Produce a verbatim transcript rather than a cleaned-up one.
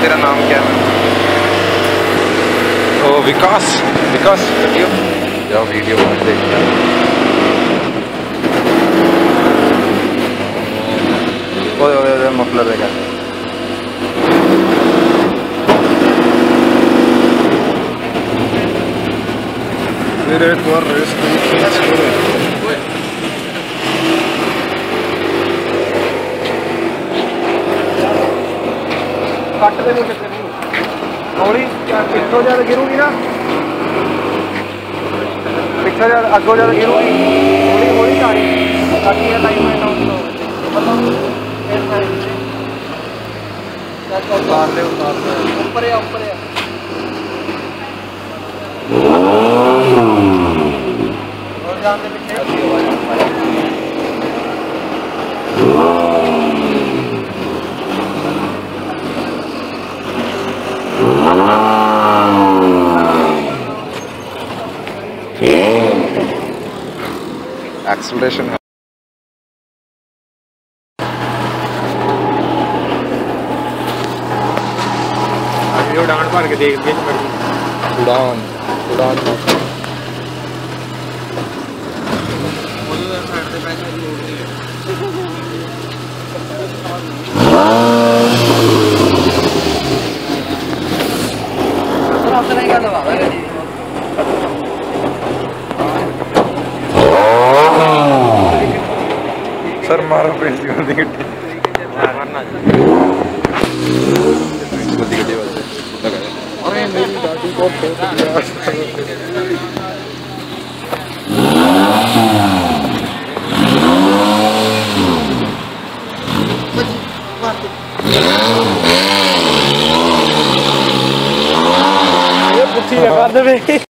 तेरा नाम क्या है? ओ विकास, विकास वीडियो जाओ, वीडियो मत देखना। ओए ओए ओए मफलर देखा। मेरे एक बार रेस कट दे मुझे थोड़ी पिछों ज्यादा गिरूगी ना, पिछों ज्यादा अगों ज्यादा गिरूगी, थोड़ी थोड़ी गाड़ी ताकि ये लाइन में ना हो। उतार ले उतार ले ऊपर है ऊपर है। और जान दे पीछे एक्सेलरेशन है। उड़ान भर के देख के उड़ान उड़ान सर मारो प्रिंसिपल दी गड्डी मारना प्रिंसिपल दी गड्डी वाले लगा। अरे मेरी गाड़ी को ठोक दिया। ये पुट्ठी लगा दे।